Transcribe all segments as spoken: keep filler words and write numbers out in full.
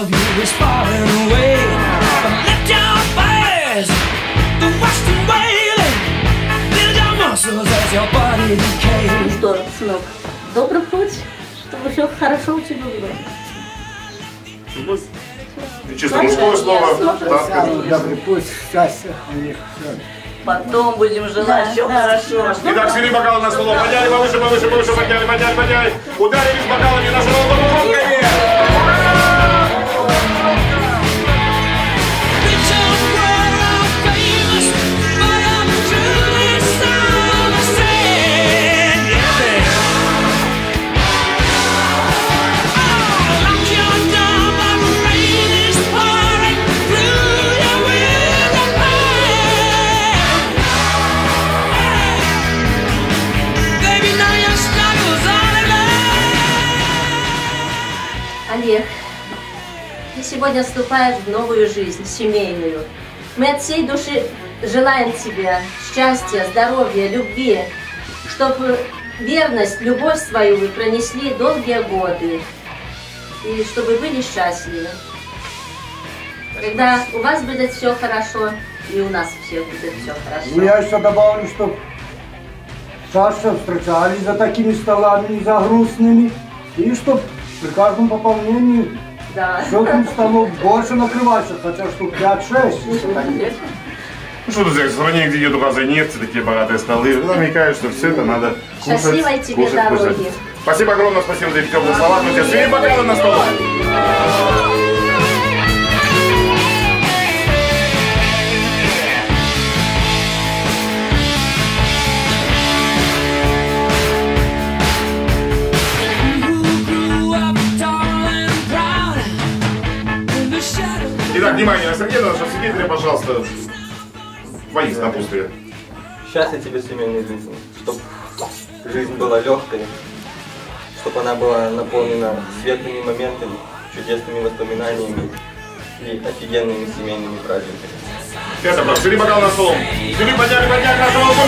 of you is falling away. But lift your face, the western wailing, build your muscles as your body decays. Ну что, сынок, добрый путь, чтобы все хорошо у тебя было. И чисто мужское слово. Добрый путь, счастья. Потом будем желать, все хорошо. Итак, свели бокалы на стол. Подняли повыше, повыше, повыше, подняли, подняли, подняли. Ударились бокалами на стол. Олег, ты сегодня вступаешь в новую жизнь, семейную. Мы от всей души желаем тебе счастья, здоровья, любви, чтобы верность, любовь свою вы пронесли долгие годы, и чтобы были счастливы. Когда у вас будет все хорошо, и у нас всех будет все хорошо. Я еще добавлю, что чаще встречались за такими столами, за грустными, и что при каждом пополнении да. желтым столом больше накрывается, хотя штук пять-шесть. Ну что, друзья, в стране, где нету газа и нефти, такие богатые столы, намекают, что все это надо кушать. Счастливой тебе кушать, дороги. кушать. Спасибо огромное, спасибо за эти теплые слова. Ну, сейчас свели бокалы на стол. Итак, внимание, Сергей, наши свидетели, пожалуйста, твоих напутствия. Счастья тебе семейной жизни, чтобы жизнь была легкой, чтобы она была наполнена светлыми моментами, чудесными воспоминаниями и офигенными семейными праздниками. Это просто, свели бокал на стол. Свели, подняли, подняли, на стол,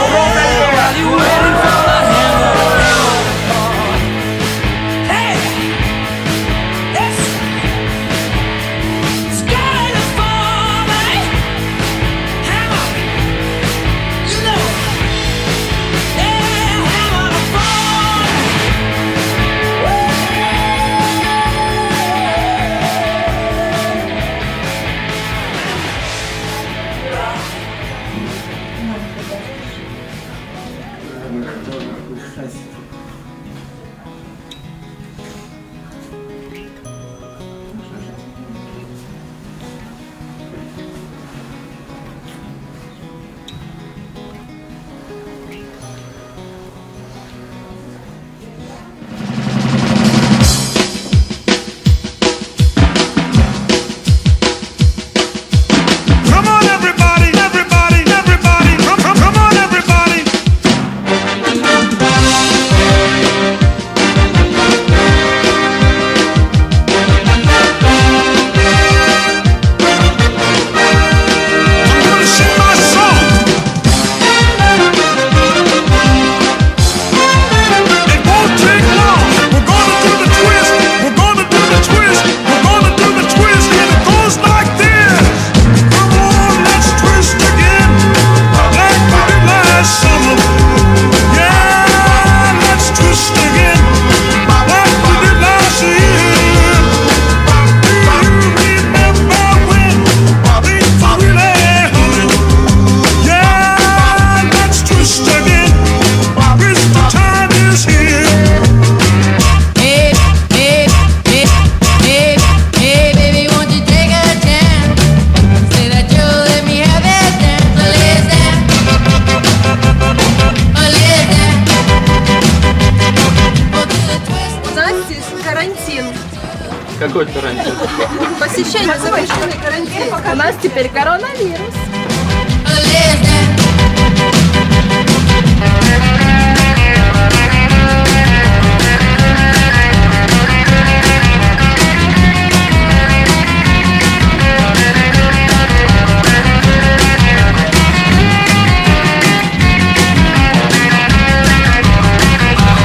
Какой карантин? Посещение запрещенный карантин. У нас теперь коронавирус.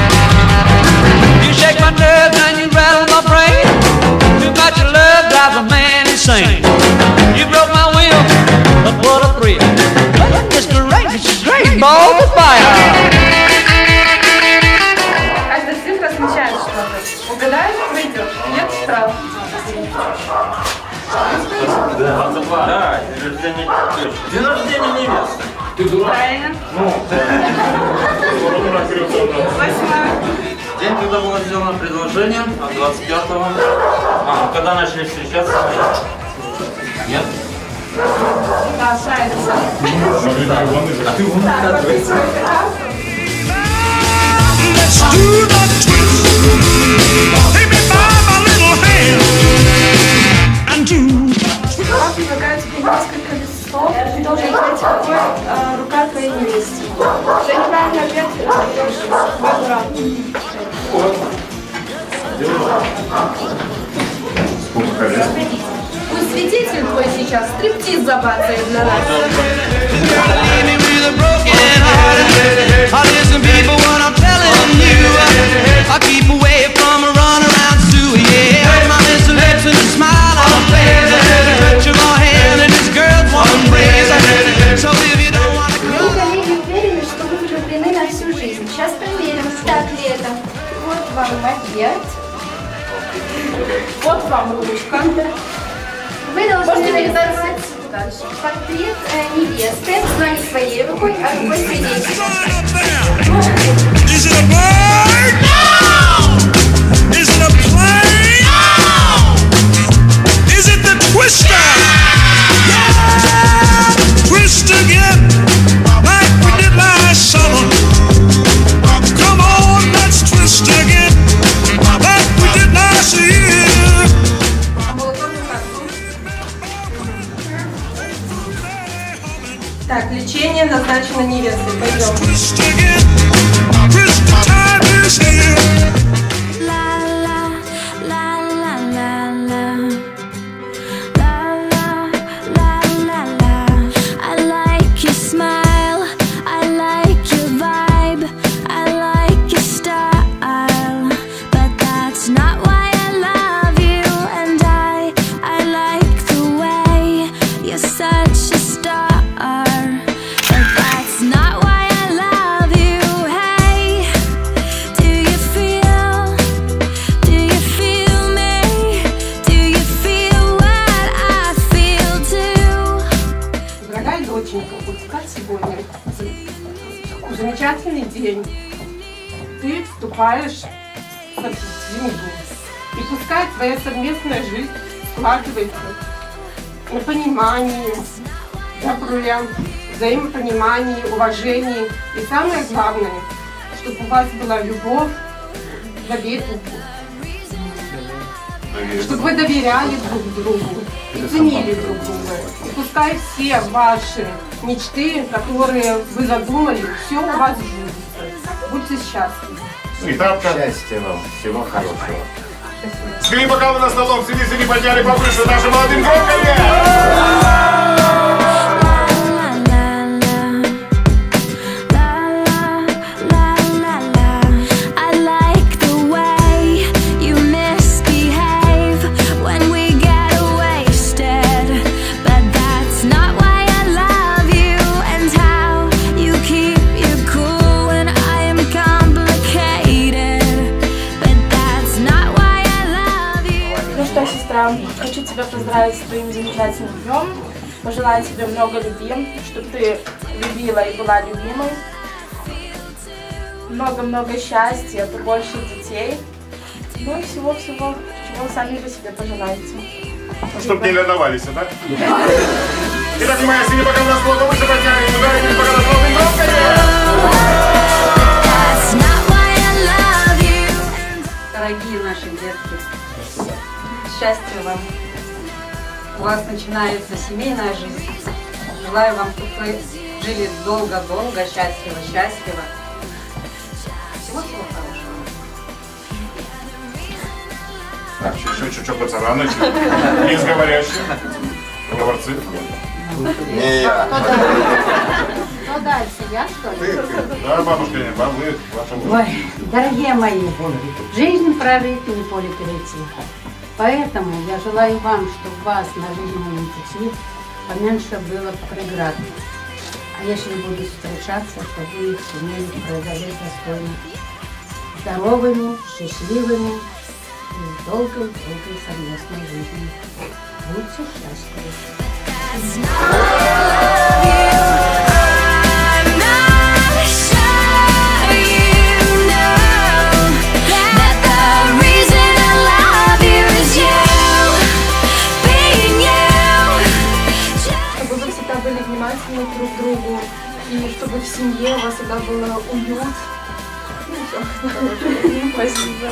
You shake my nerves and you rattle my brain. Too much love drives a insane. You broke my will, but what a thrill. Mister Right, Mister Great Ball of Fire. Каждая цифра означает что-то. Угадаешь, пройдешь. Нет штраф. Да, день рождения невесты. Ты дурак? Правильно. Ну. Восьмое. День, когда было сделано предложение, от двадцать пятого. А, когда начали встречаться? Нет? Да, правильно. А ты вон оказывается. Let's do the twist. Take me by my little hand. And you. Я предлагаю тебе несколько листов. Ты должен знать, какой э, рука твоей невесты. За неправильный ответ ты даешь возврат. Пусть свидетель твой сейчас стриптиз забацает для нас. Мои коллеги уверены, что вы влюблены на всю жизнь. Сейчас проверим, так ли это. Вот вам макет. Вот вам ручка. Вы должны Можете нарисовать передать дальше. портрет э, невесты, но не своей рукой, а рукой свидетеля. Is it a bird? No! Is it a plane? No! Is it the twister? Yeah! Twist again, like we did last summer. Come on, let's twist again, like we did last year. Так, лечение назначено невестой. Пойдем. Twist again, twist the time is here. Замечательный день. Ты вступаешь в семью. И пускай твоя совместная жизнь складывается на понимании, добре, взаимопонимании, уважении. И самое главное, чтобы у вас была любовь, доверие. Чтобы вы доверяли друг другу и ценили друг друга. И пускай все ваши мечты, которые вы задумали, все у вас сбудется. Будьте счастливы. Итак, Счастья вам, всего хорошего. Скли бокалы на столом, сиди, не подняли повыше нашим молодым громками. Хочу тебя поздравить с твоим замечательным днем. Пожелаю тебе много любви, чтобы ты любила и была любимой. Много-много счастья, побольше детей. Ну и всего-всего, чего сами вы себе пожелаете. Чтоб не ледовались, да? Итак, моя синяя бокал на стол, повыше подняли, ударили бокал на стол, Дорогие наши детки, счастья вам. У вас начинается семейная жизнь. Желаю вам, чтобы вы жили долго-долго, счастливо-счастливо. Всего-всего хорошего. Так, еще чуть-чуть пацана начали. Есть говорящие. Говорцы. Не я. Кто дальше? Я, что ли? Да, бабушка, не, бабы, ваша воля. Ой, дорогие мои, жизнь прожить, не поле перейти. Поэтому я желаю вам, чтобы у вас на жизненном пути поменьше было преград. А если будут встречаться, то вы их сумели преодолеть достойно. Здоровыми, счастливыми и с долгой-долгой совместной жизнью. Будьте счастливы. Чтобы вы всегда были внимательны друг к другу, и чтобы в семье у вас всегда был уют. Спасибо.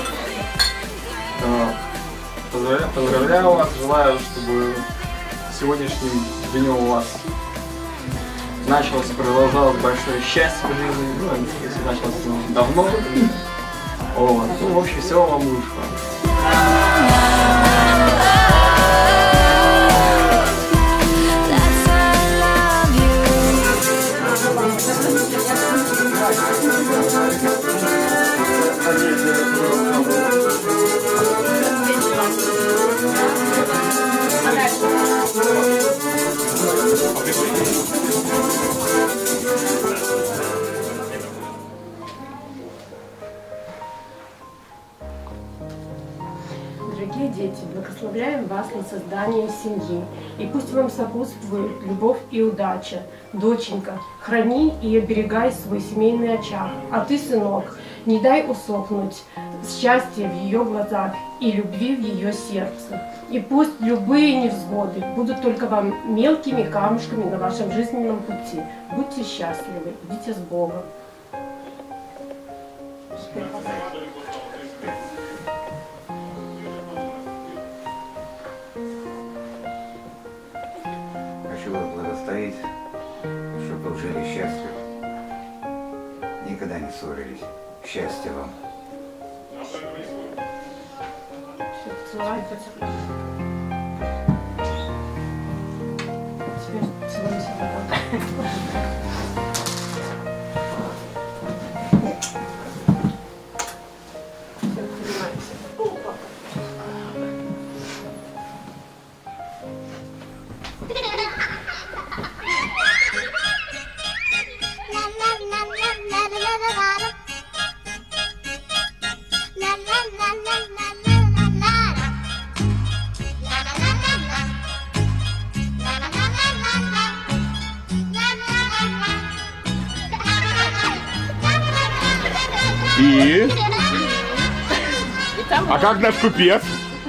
Поздравляю, поздравляю вас, желаю, чтобы сегодняшним днем у вас началось, продолжалось большое счастье в жизни, ну, если началось ну, давно. Вот. Ну, в общем, всего вам лучшего. Дорогие дети, благословляем вас на создание семьи, и пусть вам сопутствует любовь и удача. Доченька, храни и оберегай свой семейный очаг, а ты, сынок, не дай усохнуть счастья в ее глазах и любви в ее сердце. И пусть любые невзгоды будут только вам мелкими камушками на вашем жизненном пути. Будьте счастливы, идите с Богом. Хочу вас благословить, чтобы вы жили счастливы. Никогда не ссорились. Счастья вам. И? А как наш купец?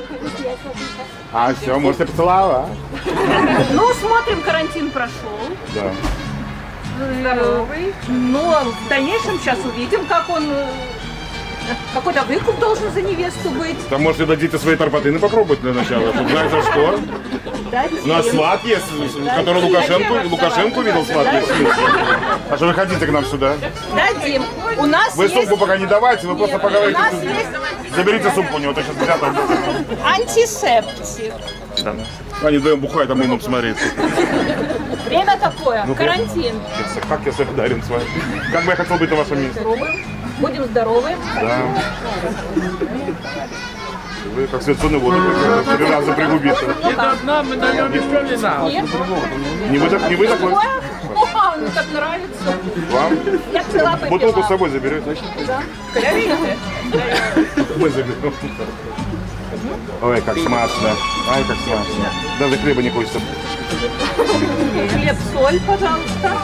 А, все, можете поцеловать. Ну, смотрим, карантин прошел. Да. Здоровый. Но в дальнейшем сейчас увидим, как он... Какой-то выкуп должен за невесту быть. Там можете дадите свои торпатыны попробовать для начала, чтобы знать за что. У нас сват есть, который Лукашенко, Лукашенко видел сват есть. А что вы хотите к нам сюда? Дадим. У нас Вы есть... сумку пока не давайте, вы просто поговорите. У нас есть... Заберите сумку у него, то сейчас взято. Антисептик. Да. Они вдвоем бухают, а мы будем смотреть. Время такое, Ну, карантин. Как я солидарен с вами. Как бы я хотел быть на вашем месте. Пробуем. Будем здоровы. Да. Вы как священную воду три раза пригубите. Это одна, мы даем еще вина. Не вы, так- не вы такой? О, мне так нравится. Вам? Я пчела попила. Бутылку с собой заберете? Да. Видите? Мы заберем. Ой, как смачно. Ай, как смачно. Даже хлеба не хочется. Хлеб, соль, пожалуйста.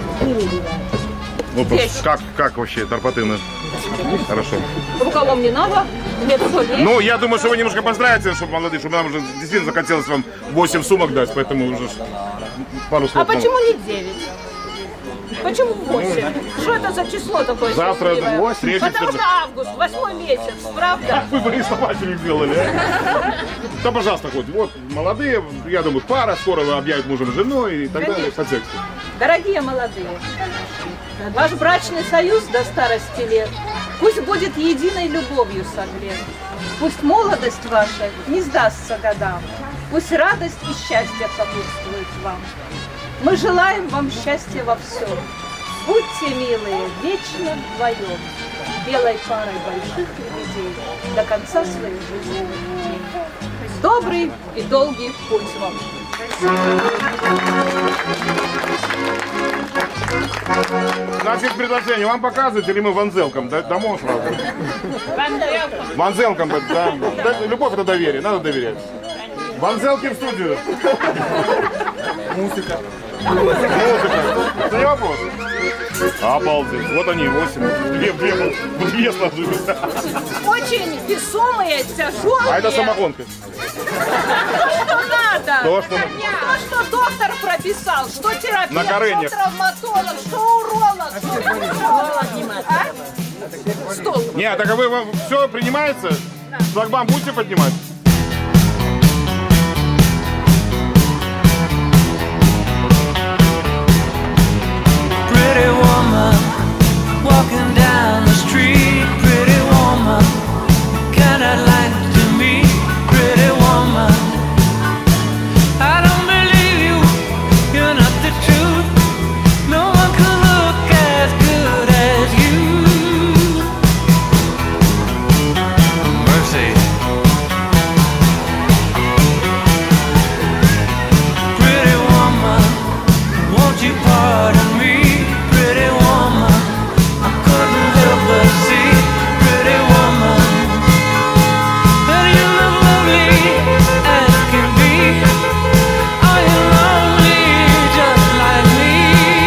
Ну, Здесь. как, как вообще торпатыны? Хорошо. Рукавом не надо. Хлеб, соль. есть? Ну, я думаю, что вы немножко поздравите, чтобы молодые, чтобы нам уже действительно захотелось вам восемь сумок дать, поэтому уже пару слов. А почему не девять? Почему восемь? Что это за число такое? Завтра счастливое? восемь, третье, Потому что четвертое. август, восьмой месяц, правда? Вы бы рисователей сделали, а? Да, пожалуйста, хоть. Вот, молодые, я думаю, пара, скоро объявят мужем женой и так далее, по тексту. Дорогие молодые, ваш брачный союз до старости лет пусть будет единой любовью согрет. Пусть молодость ваша не сдастся годам. Пусть радость и счастье сопутствует вам. Мы желаем вам счастья во всем. Будьте милые, вечно вдвоем, белой парой больших лебедей до конца своих жизненных дней. Добрый и долгий путь вам. У нас есть предложение. Вам показывать или мы ванзелком? Домой сразу. Ванзелком. Ванзелком, да. Любовь — это доверие, надо доверять. Ванзелки в студию. Музыка. Музыка. Это не вопрос. Обалдеть. Вот они, восемь. Две, две, две сложились. Очень весомые, тяжелые. А это самогонка. То, что надо. То, что... То, что доктор прописал. Что терапевт, На коленях. что травматолог, что уролог. Что... Стол. Нет, так а вы все принимается? Шлагбаум будете поднимать? Pretty woman, walking down the street. Pretty woman, kinda like to me. Pretty woman, I don't believe you, you're not the truth. No one can look as good as you. Mercy. Pretty woman, won't you pardon me? Pretty woman, I couldn't help but see. Pretty woman, that you look lovely as can be. Are you lonely just like me?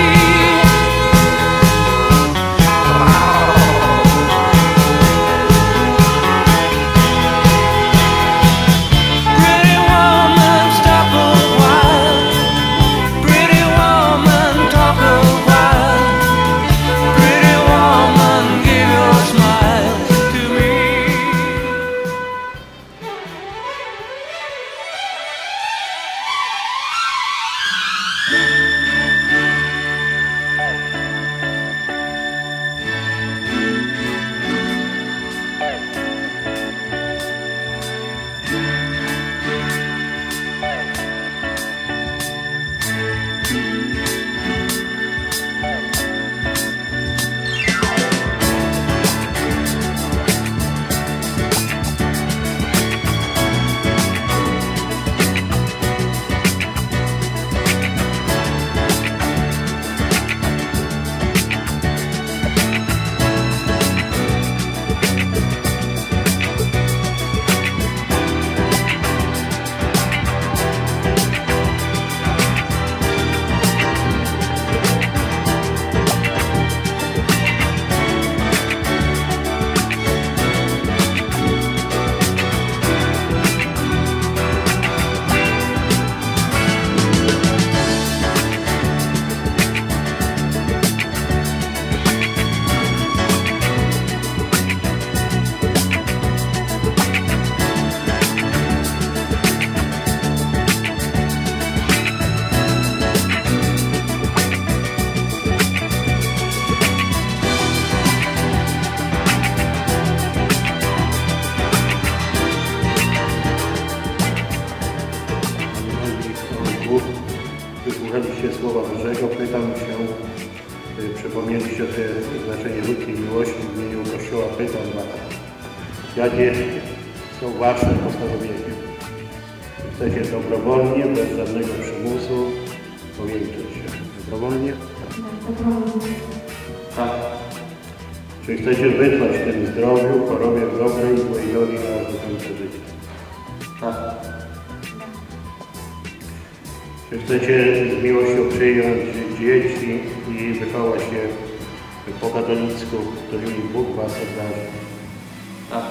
Pretty woman, stop a while. Pretty woman, talk a while. Pretty woman, give your smile to me. Wysłuchaliście Słowa Bożego, pytam się, y, przypomnieliście te znaczenie ludzkiej miłości w imieniu Kościoła, pytam Was, jakie są Wasze postanowienia? Chcecie dobrowolnie, bez żadnego przymusu powieńczyć się? Dobrowolnie? Tak. Czy chcecie wytrwać w tym zdrowiu, chorobie dobrej i złej aż do końca życia? Tak. Czy chcecie z miłością przyjąć dzieci i wychować je po katolicku, którymi Bóg Was obdarzy? Tak.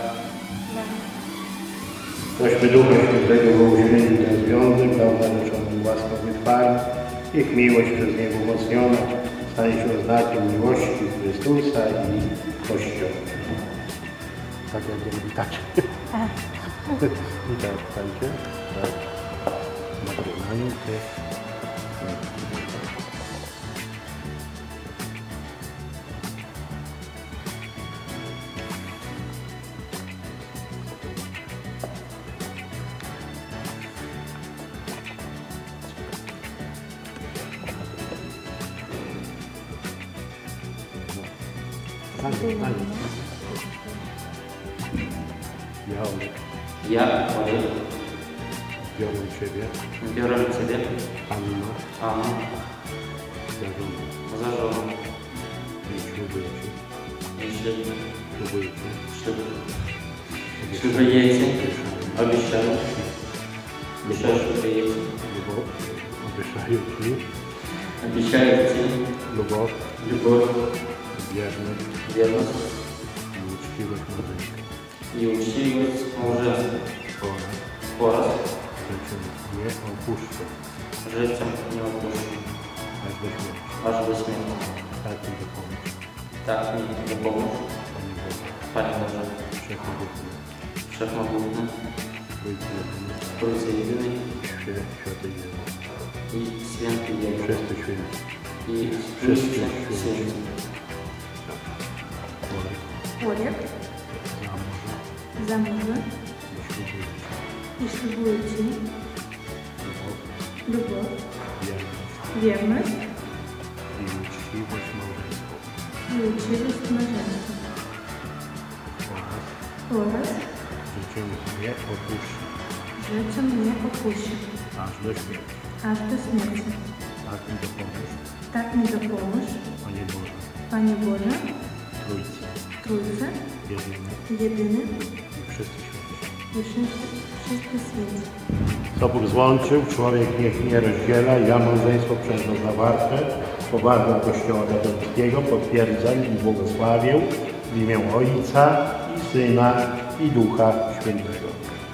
Prośmy Ducha Świętego o udzielenie ten związek, dał narzeczonym łaską wytrwania. Ich miłość przez Niego umocniona stanie się znakiem miłości Chrystusa i Kościoła. Tak jak robi tak. I tak, słuchajcie. Tak. Nagrywaniu też. Ja, Marek, Ciebie, biorę Ciebie, Anno, Anno, za żonę za żonę i ślubuję Ci, i ślubuję ślubuję Ci, ślubujecie, obiecają, obiecają, ślubujecie, любовь, обещаю Ci, обещаю Ci, любовь, любовь, wierność wierność i uczciwość małżeńską i uczciwość małżeńską oraz, oraz, że Cię nie opuszczę, że Cię nie opuszczę, aż do śmierci. aż do śmierci. Tak mi dopomóż, Tak mi dopomóż, Panie Boże, Panie Boże, Wszechmogątny, Wszechmogutny, Trójcy jedyny, Trójcy jedyny Święty, Święty Jezu, i Święty Jego, wszyscy święci, i wszyscy wszyscy święci, święci. Olek, Олег, za mąża за мужа i ślubuję Ci и шлюбую Ci любовь, любовь, wierność верность i uczciwość małżeńską и училисть мужества. oraz, Oraz, że Cię nie opuszczę, że Cię nie opuszczę, aż do śmierci. aż do śmierci. Tak mi dopomóż, Tak mi dopomóż, Panie Boże, Panie Boże, Trójcy, Trójcy, jedyny jedyny i wszyscy święci. i wszyscy, wszyscy święci. Co Bóg złączył, człowiek niech nie rozdziela. Ja małżeństwo przez nas zawarte, poważam Kościoła katolickiego, potwierdzam i błogosławię w imię Ojca i Syna i Ducha Świętego.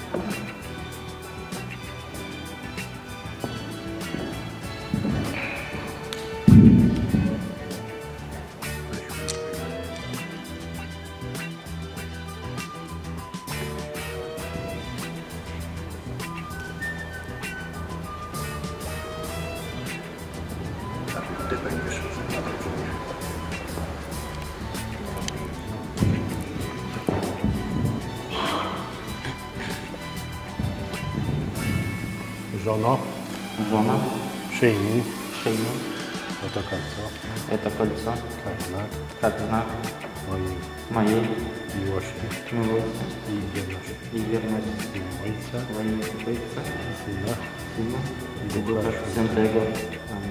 Ty będziesz Żono, Żona, przyjmij przyjmij oto kольцо, это кольцо, как знак как знак mojej моей miłości милости i wierności. и верности W imię Ojca во имя Отца, i Syna Сына i и Ducha Духа Świętego. Святого. Аминь.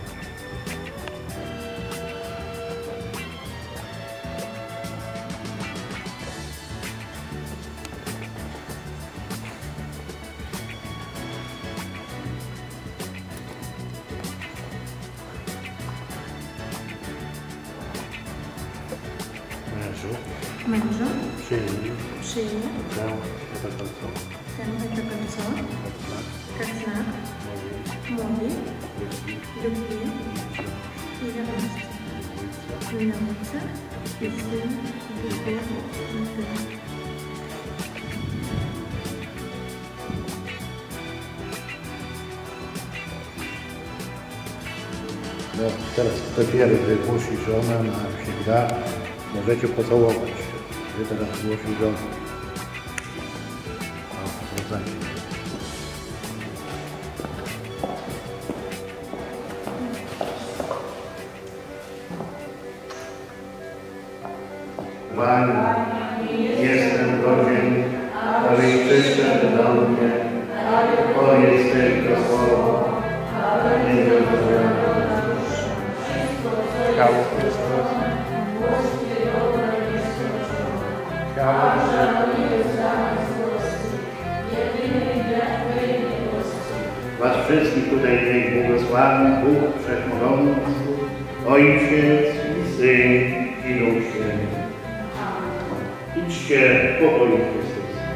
Mężu, Мужу, przyjmij przyjmij tę oto kольцо, tę это кольцо, как знак как знак mojej моей любви любви i и верности. Ojca В имя Отца и Сына и Духа Святого. No, teraz kto pierwszy głosi żona na всегда, możecie pocałować się. Wy teraz głosi żona. O, wracajcie. Pani, jestem godzien, abyś przyszedł do mnie, powiedz tylko słowo, nie zrozumiałem. Ciało Chrystus. Ciało Was wszystkich tutaj niech błogosławi Bóg Wszechmogący, Ojciec i Syn i Duch Święty. Idźcie w pokoju Chrystusa.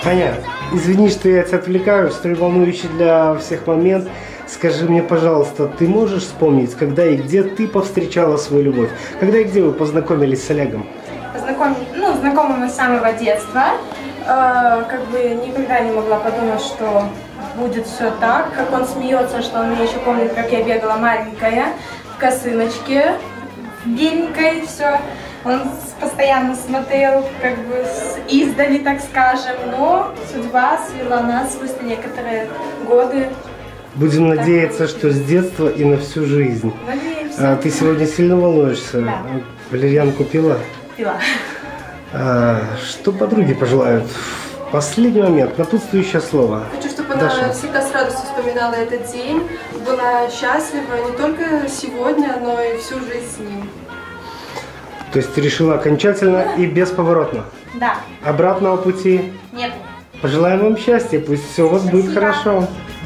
Таня, извини, что я тебя отвлекаю, столь волнующий для всех момент. Скажи мне, пожалуйста, ты можешь вспомнить, когда и где ты повстречала свою любовь? Когда и где вы познакомились с Олегом? Познаком... Ну, знакомы мы с самого детства. Э, как бы никогда не могла подумать, что будет все так, как он смеется, что он меня еще помнит, как я бегала маленькая, в косыночке, беленькой, все. Он постоянно смотрел, как бы, с издали, так скажем, но судьба свела нас спустя некоторые годы. Будем так надеяться, что с детства и на всю жизнь. Надеемся. А, ты сегодня сильно волнуешься? Да. Валерьянку пила? Пила. А, что подруги пожелают? Последний момент, напутствующее слово. Хочу, чтобы Даша. она всегда с радостью вспоминала этот день, была счастлива не только сегодня, но и всю жизнь с ним. То есть ты решила окончательно и бесповоротно? Да. Обратного пути? Нет. Пожелаем вам счастья, пусть все у вас будет хорошо.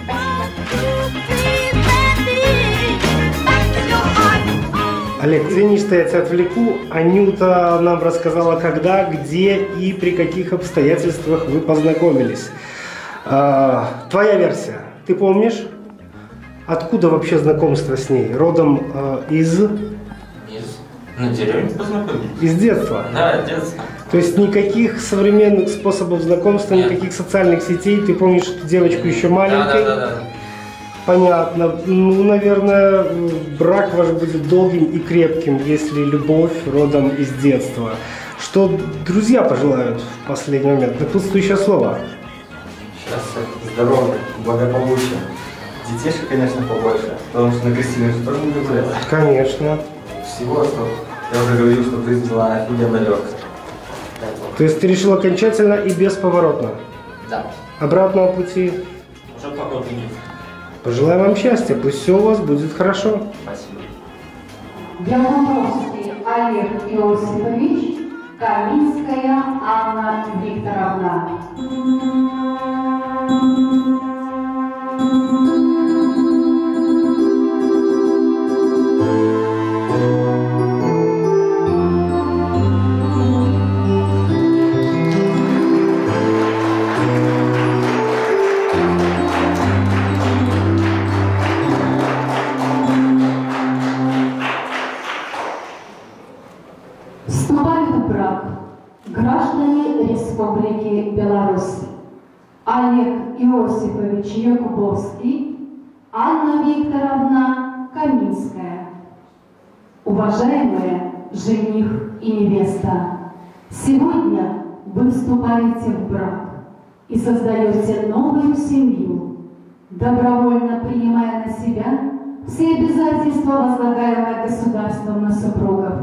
Олег, извини, что я тебя отвлеку. Анюта нам рассказала, когда, где и при каких обстоятельствах вы познакомились. А, твоя версия. Ты помнишь, откуда вообще знакомство с ней? Родом а, из... Из... На деревне познакомились. Из детства? Да, детства. То есть никаких современных способов знакомства, Нет. никаких социальных сетей. Ты помнишь эту девочку еще маленькой? Да, да, да, да. Понятно. Ну, наверное, брак ваш будет долгим и крепким, если любовь родом из детства. Что друзья пожелают в последний момент? Напутствующее слово. Счастья, здоровья, благополучия. Детишек, конечно, побольше, потому что на крестине же тоже не гуляет. Конечно. Всего, что я уже говорил, что жизнь была офигенно легкой. То есть ты решил окончательно и бесповоротно? Да. Обратного пути? Уже походу нет. Пожелаем вам счастья, пусть все у вас будет хорошо. Спасибо. Ягуновский Олег Иосифович, Каминская Анна Викторовна. Вступают в брак граждане Республики Беларусь Олег Иосифович Якубовский, Анна Викторовна Каминская. Уважаемые жених и невеста, сегодня вы вступаете в брак и создаете новую семью, добровольно принимая на себя все обязательства, возлагаемые государством на супругов.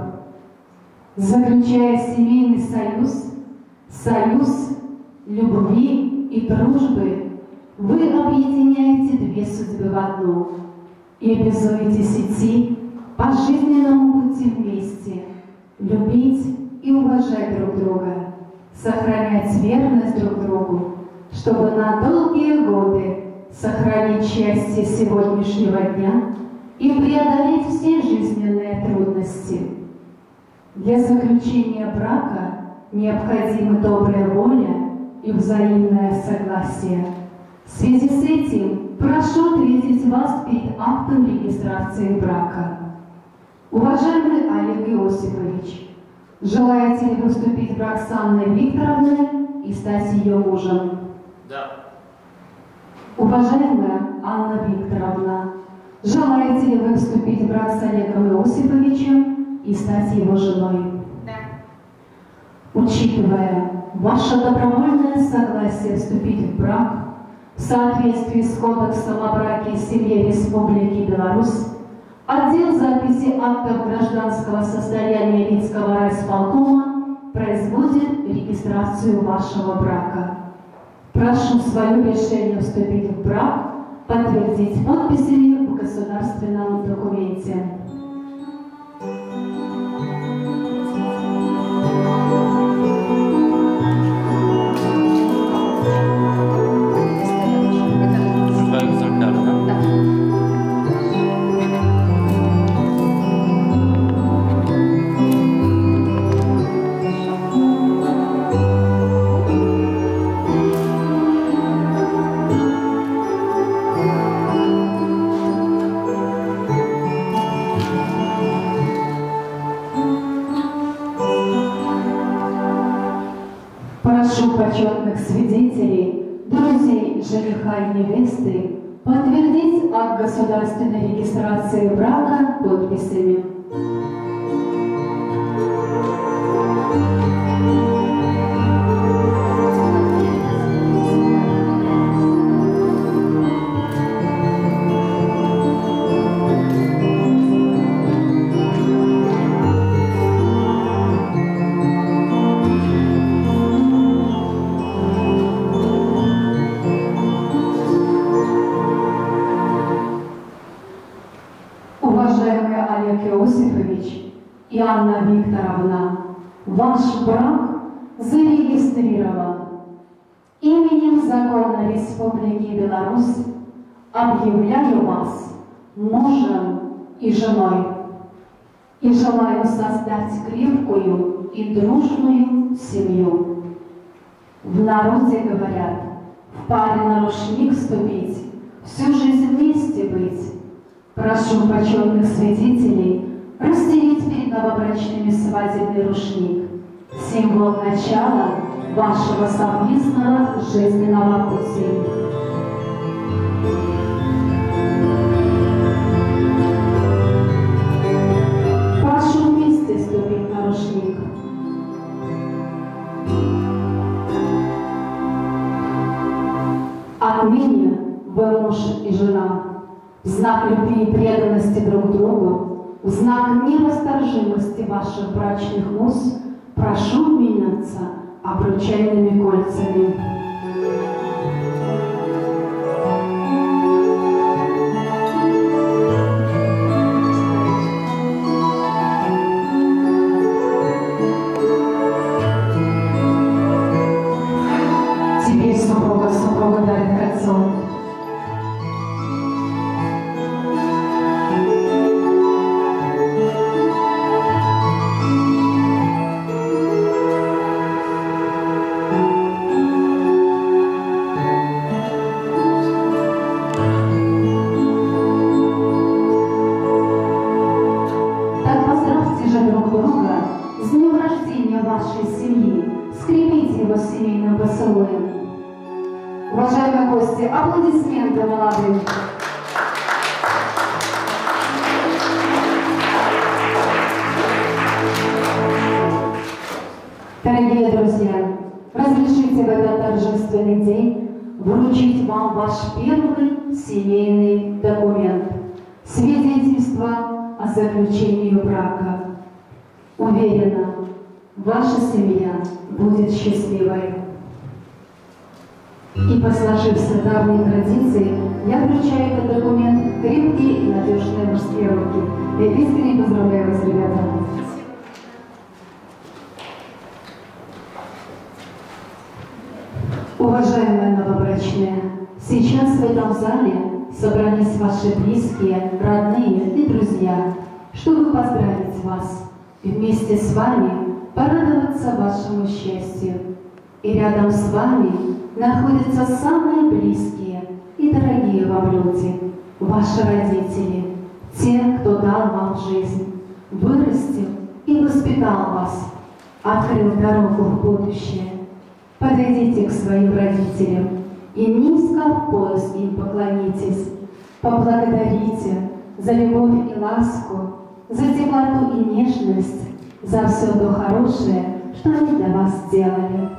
Заключая семейный союз, союз любви и дружбы, вы объединяете две судьбы в одну и обязуетесь идти по жизненному пути вместе, любить и уважать друг друга, сохранять верность друг другу, чтобы на долгие годы сохранить счастье сегодняшнего дня и преодолеть все жизненные трудности. Для заключения брака необходимы добрая воля и взаимное согласие. В связи с этим прошу ответить вас перед актом регистрации брака. Уважаемый Олег Иосифович, желаете ли вы вступить в брак с Анной Викторовной и стать ее мужем? Да. Уважаемая Анна Викторовна, желаете ли вы вступить в брак с Олегом Иосифовичем и стать его женой? Да. Учитывая ваше добровольное согласие вступить в брак в соответствии с Кодексом о браке и семье Республики Беларусь, отдел записи актов гражданского состояния Ленинского райисполкома производит регистрацию вашего брака. Прошу свое решение вступить в брак подтвердить подписями в государственном документе. почетных свидетелей, друзей жениха и невесты, подтвердить акт государственной регистрации брака подписями. И Анна Викторовна, ваш брак зарегистрирован. Именем закона Республики Беларусь объявляю вас мужем и женой. И желаю создать крепкую и дружную семью. В народе говорят, в паре на рушник вступить, всю жизнь вместе быть. Прошу почетных свидетелей расстелить перед новобрачными свадебный рушник, символ начала вашего совместного жизненного пути. Прошу вместе ступить на рушник. Отныне вы муж и жена, в знак любви и преданности друг другу, в знак нерасторжимости ваших брачных уз прошу обменяться обручальными кольцами. Теперь супруга супруга дарит кольцо. Уважаемые гости, аплодисменты молодым. Дорогие друзья, разрешите в этот торжественный день вручить вам ваш первый семейный документ – свидетельство о заключении брака. Уверена, ваша семья будет счастливой. И по сложившейся давней традиции я вручаю этот документ крепкие и надежные мужские руки. Я искренне поздравляю вас, ребята. Уважаемые новобрачные, сейчас в этом зале собрались ваши близкие, родные и друзья, чтобы поздравить вас и вместе с вами порадоваться вашему счастью. И рядом с вами находятся самые близкие и дорогие вам люди, ваши родители, те, кто дал вам жизнь, вырастил и воспитал вас, открыл дорогу в будущее. Подойдите к своим родителям и низко в пояс им поклонитесь, поблагодарите за любовь и ласку, за теплоту и нежность, за все то хорошее, что они для вас сделали.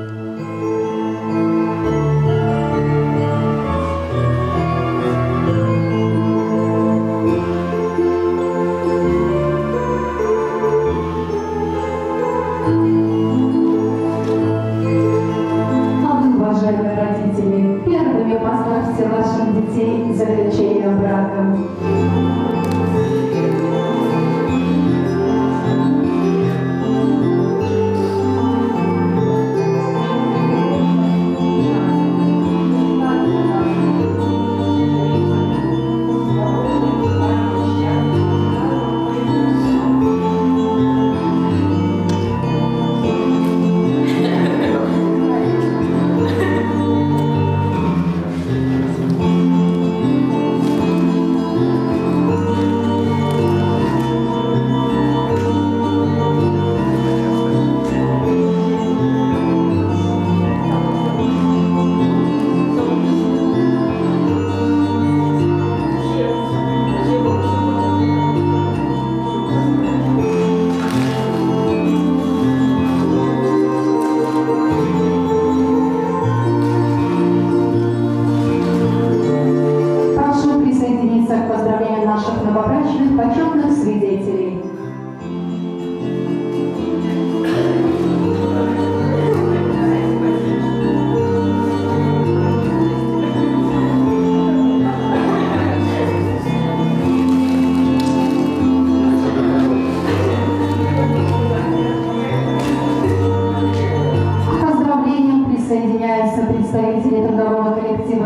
Поздравьте ваших детей с заключением брака.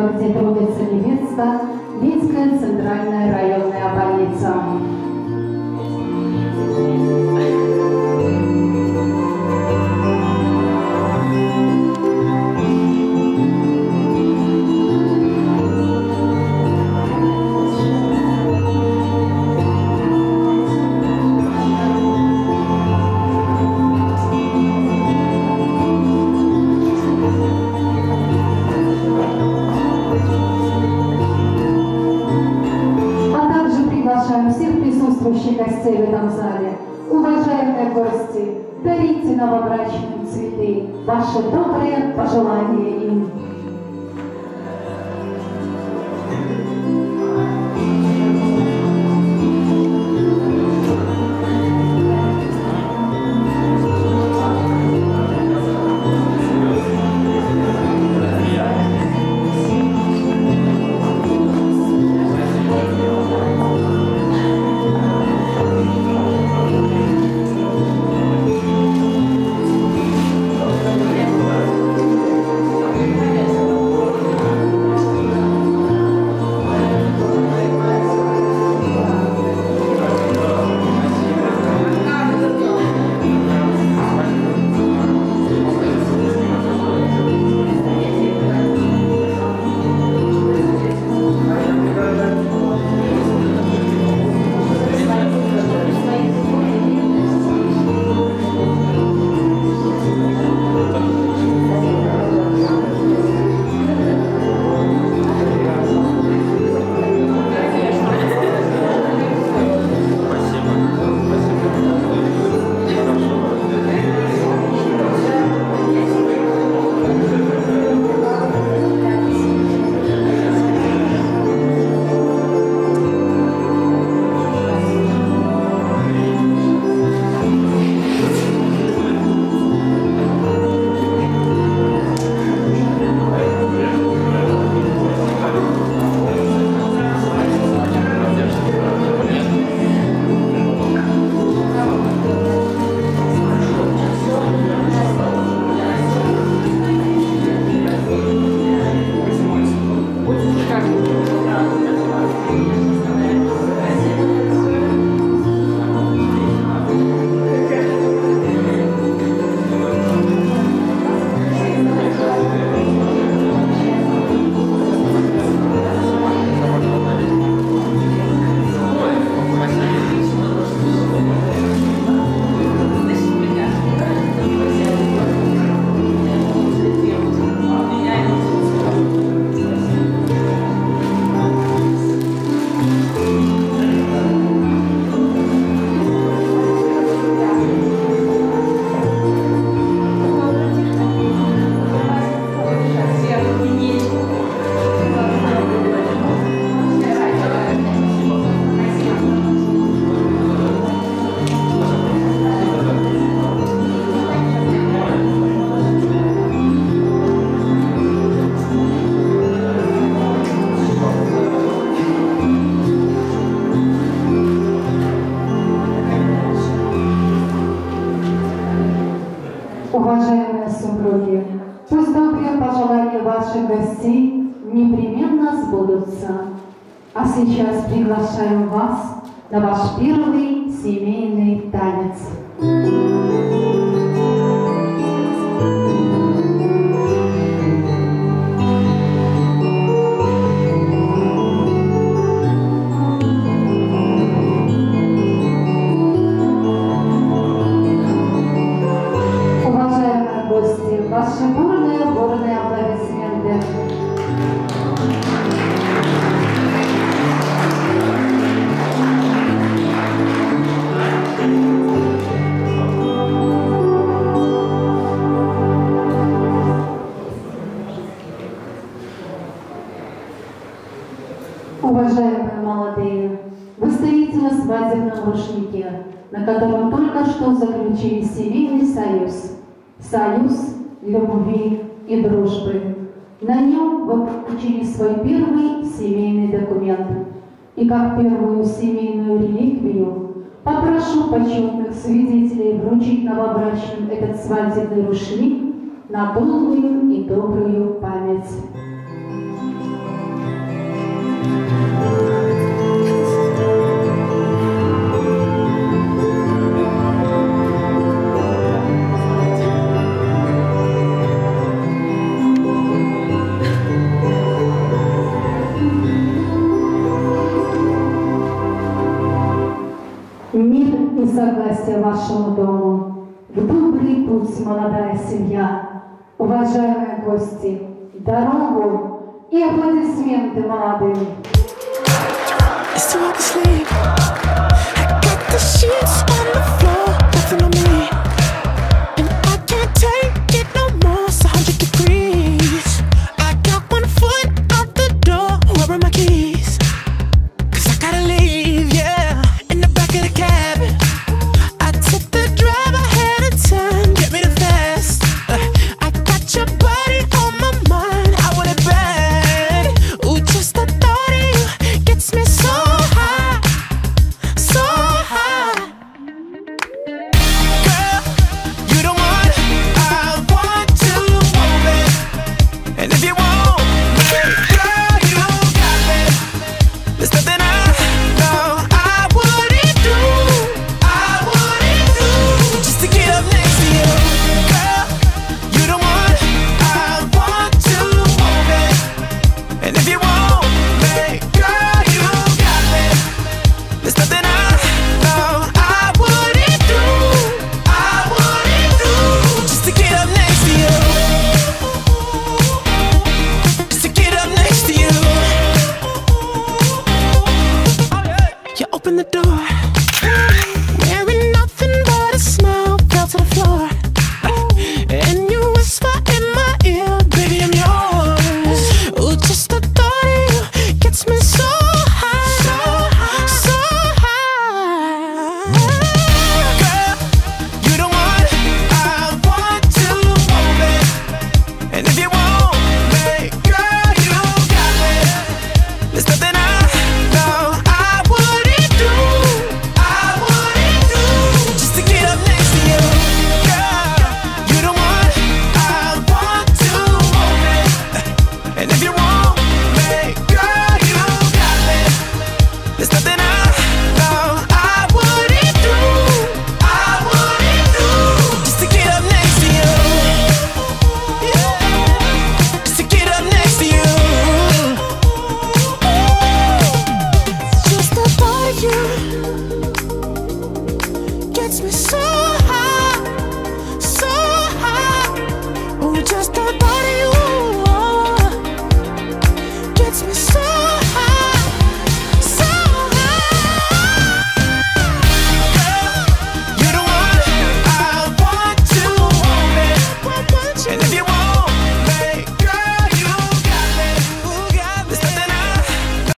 местечко, где трудится невеста, Ленинская центральная районная больница. Гостей в этом зале, уважаемые гости, дарите новобрачным цветы, ваши добрые пожелания им. Уважаемые супруги, пусть добрые пожелания ваших гостей непременно сбудутся. А сейчас приглашаем вас на ваш первый семейный танец. Ваши бурные, бурные аплодисменты. Уважаемые молодые, вы стоите на свадебном рушнике, на котором только что заключили семейный союз. Союз любви и дружбы. На нем вы получили свой первый семейный документ. И как первую семейную реликвию попрошу почетных свидетелей вручить новобрачным этот свадебный рушник на долгую и добрую память. Мир и согласие вашему дому. В добрый путь, молодая семья. Уважаемые гости, дорогу и аплодисменты молодым. It's too hard to sleep. I got the sheets on the